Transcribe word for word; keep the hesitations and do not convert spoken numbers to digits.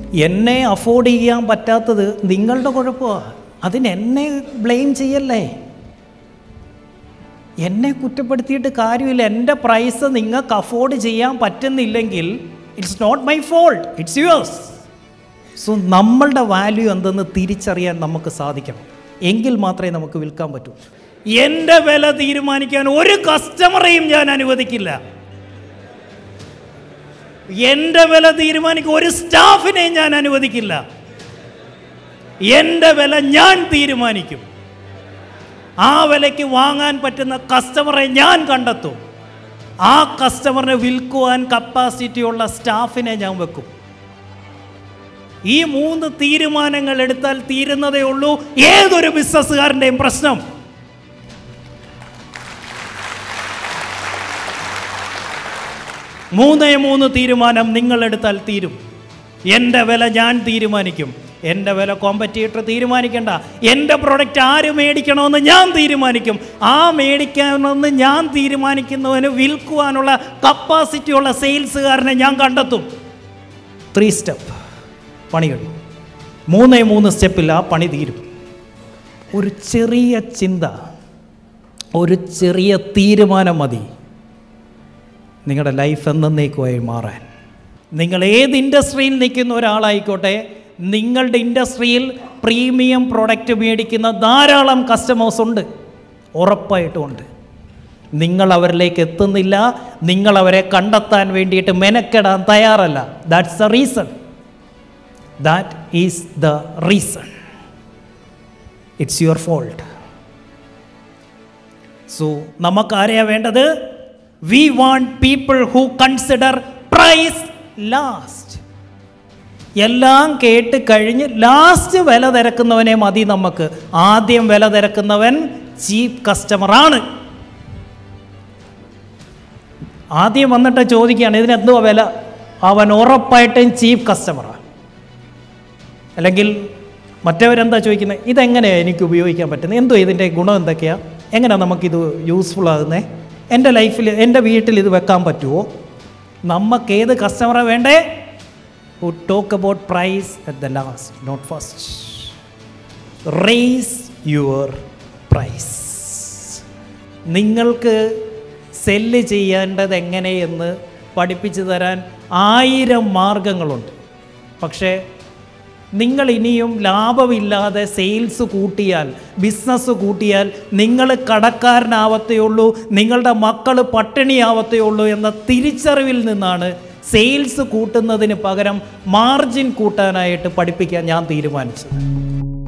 എന്നെ അഫോർഡ് ചെയ്യാൻ പറ്റാത്തത് നിങ്ങളുടെ കുഴപ്പമാണ്. അതിനെന്നെ ബ്ലെയിം ചെയ്യല്ലേ. എന്നെ കുറ്റപ്പെടുത്തിയിട്ട് കാര്യമില്ല. എൻ്റെ പ്രൈസ് നിങ്ങൾക്ക് അഫോർഡ് ചെയ്യാൻ പറ്റുന്നില്ലെങ്കിൽ it's not my fault, it's yours. So നമ്മളുടെ വാല്യൂ എന്തെന്ന് തിരിച്ചറിയാൻ നമുക്ക് സാധിക്കണം. എങ്കിൽ മാത്രമേ നമുക്ക് വിൽക്കാൻ പറ്റൂ. എൻ്റെ വില തീരുമാനിക്കാൻ ഒരു കസ്റ്റമറെയും ഞാൻ അനുവദിക്കില്ല. എൻ്റെ വില തീരുമാനിക്കാൻ ഒരു സ്റ്റാഫിനെയും ഞാൻ അനുവദിക്കില്ല. എൻ്റെ വില ഞാൻ തീരുമാനിക്കും. ആ വിലയ്ക്ക് വാങ്ങാൻ പറ്റുന്ന കസ്റ്റമറെ ഞാൻ കണ്ടെത്തും. ആ കസ്റ്റമറിനെ വിൽക്കുവാൻ കപ്പാസിറ്റിയുള്ള സ്റ്റാഫിനെ ഞാൻ വെക്കും. ഈ മൂന്ന് തീരുമാനങ്ങൾ എടുത്താൽ തീരുന്നതേ ഉള്ളൂ ഏതൊരു ബിസിനസ്സുകാരൻ്റെയും പ്രശ്നം. മൂന്നേ മൂന്ന് തീരുമാനം നിങ്ങൾ എടുത്താൽ തീരും. എൻ്റെ വില ഞാൻ തീരുമാനിക്കും. എൻ്റെ വില കോമ്പറ്റീറ്റർ തീരുമാനിക്കേണ്ട. എൻ്റെ പ്രൊഡക്റ്റ് ആര് മേടിക്കണമെന്ന് ഞാൻ തീരുമാനിക്കും. ആ മേടിക്കണമെന്ന് ഞാൻ തീരുമാനിക്കുന്നവന് വിൽക്കുവാനുള്ള കപ്പാസിറ്റിയുള്ള സെയിൽസുകാരനെ ഞാൻ കണ്ടെത്തും. ത്രീ സ്റ്റെപ്പ് പണി കഴിയും. മൂന്നേ മൂന്ന് സ്റ്റെപ്പിൽ ആ പണി തീരും. ഒരു ചെറിയ ചിന്ത, ഒരു ചെറിയ തീരുമാനം മതി നിങ്ങളുടെ ലൈഫ് എന്നേക്കുമായി മാറാൻ. നിങ്ങൾ ഏത് ഇൻഡസ്ട്രിയിൽ നിൽക്കുന്ന ഒരാളായിക്കോട്ടെ, നിങ്ങളുടെ ഇൻഡസ്ട്രിയിൽ പ്രീമിയം പ്രൊഡക്റ്റ് മേടിക്കുന്ന ധാരാളം കസ്റ്റമേഴ്സ് ഉണ്ട്, ഉറപ്പായിട്ടും ഉണ്ട്. നിങ്ങൾ അവരിലേക്ക് എത്തുന്നില്ല, നിങ്ങൾ അവരെ കണ്ടെത്താൻ വേണ്ടിയിട്ട് മെനക്കെടാൻ തയ്യാറല്ല. That's the reason. That is the reason. It's your fault. So നമുക്കാരെയാ വേണ്ടത്? We want people who consider price last. എല്ലാം കേട്ട് കഴിഞ്ഞ് ലാസ്റ്റ് വില തിരക്കുന്നവനെ മതി നമുക്ക്. ആദ്യം വില തിരക്കുന്നവൻ ചീപ്പ് കസ്റ്റമറാണ്. ആദ്യം വന്നിട്ട് ചോദിക്കുകയാണ് ഇതിനെന്തുവാ വില, അവൻ ഉറപ്പായിട്ടും ചീപ്പ് കസ്റ്റമറാണ്. അല്ലെങ്കിൽ മറ്റവരെന്താ ചോദിക്കുന്നത്, ഇതെങ്ങനെയാണ് എനിക്ക് ഉപയോഗിക്കാൻ പറ്റുന്നത്, എന്തോ ഇതിൻ്റെ ഗുണം എന്തൊക്കെയാണ്, എങ്ങനെയാണ് നമുക്കിത് യൂസ്ഫുൾ ആകുന്നത്, എൻ്റെ ലൈഫിൽ എൻ്റെ വീട്ടിൽ ഇത് വെക്കാൻ പറ്റുമോ? നമുക്ക് ഏത് കസ്റ്റമറാണ് വേണ്ടേ? who talk about price at the last, not first. Raise your price. നിങ്ങൾക്ക് സെല്ല് ചെയ്യേണ്ടത് എങ്ങനെയെന്ന് പഠിപ്പിച്ചു തരാൻ ആയിരം മാർഗങ്ങളുണ്ട്. പക്ഷേ നിങ്ങൾ ഇനിയും ലാഭമില്ലാതെ സെയിൽസ് കൂട്ടിയാൽ, ബിസിനസ് കൂട്ടിയാൽ നിങ്ങൾ കടക്കാരനാവത്തേ ഉള്ളൂ, നിങ്ങളുടെ മക്കൾ പട്ടിണിയാവത്തേ ഉള്ളൂ എന്ന തിരിച്ചറിവിൽ നിന്നാണ് സെയിൽസ് കൂട്ടുന്നതിന് പകരം മാർജിൻ കൂട്ടാനായിട്ട് പഠിപ്പിക്കാൻ ഞാൻ തീരുമാനിച്ചത്.